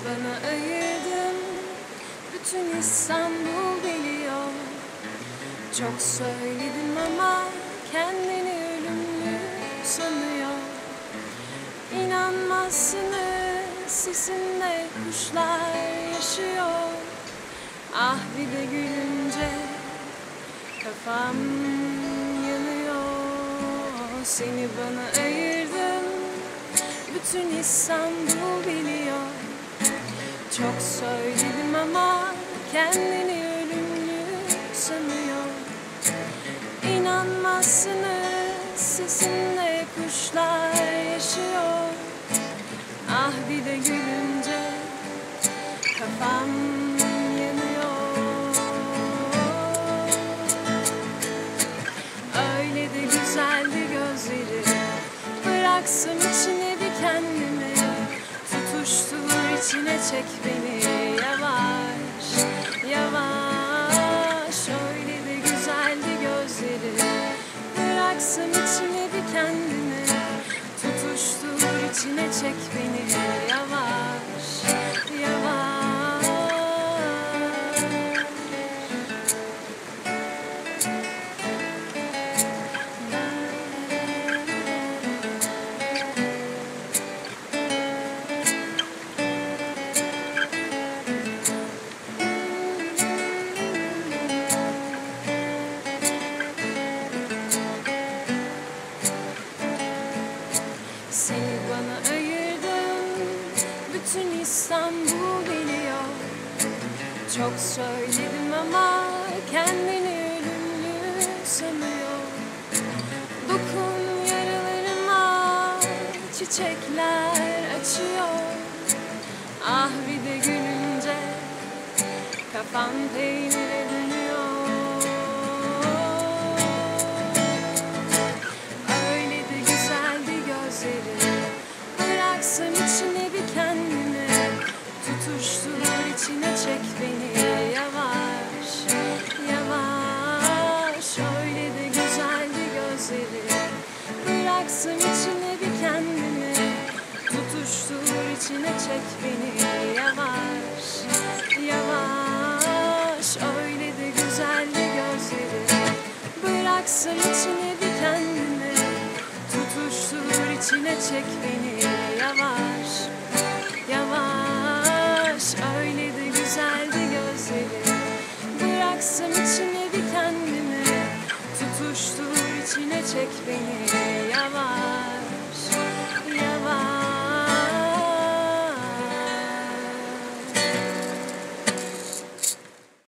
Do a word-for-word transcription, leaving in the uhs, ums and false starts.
bana ayırdın, bütün İstanbul biliyor. Çok söyledim ama kendini ölümlü sanıyor. İnanmazsınız, sesinde kuşlar yaşıyor. Ah bir de gülünce kafam yanıyor. Seni bana ayırdın, bütün İstanbul biliyor. Çok söyledim ama kendini ölümlü sanıyor. İnanmazsınız, sesinde kuşlar yaşıyor. Ah bir de gülünce kafam yanıyor. Öyle de güzeldi gözleri, bıraksam içine bir kendimi. Tutuştur içine, çek beni yavaş yavaş. Öyle de güzeldi gözleri, bıraksam içine bir kendimi. Tutuştur içine, çek beni yavaş yavaş. Seni bana ayırdın, bütün İstanbul biliyor. Çok söyledim ama kendini ölümlü sanıyor. Dokun yaralarıma, çiçekler açıyor. Ah bir de gülünce kafam peynire dönüyor. Öyle de güzeldi gözleri, bıraksam içine bir kendimi. Tutuştur içine, çek beni yavaş yavaş. Öyle de güzeldi gözleri, bıraksam içine bir kendimi. Tutuştur içine, çek beni yavaş yavaş. Öyle de güzeldi gözleri, bıraksam içine bir kendimi. Tutuştur içine, çek beni yavaş yavaş. Öyle de güzeldi gözleri, bıraksam içine bir kendimi. Tutuştur içine, çek beni yavaş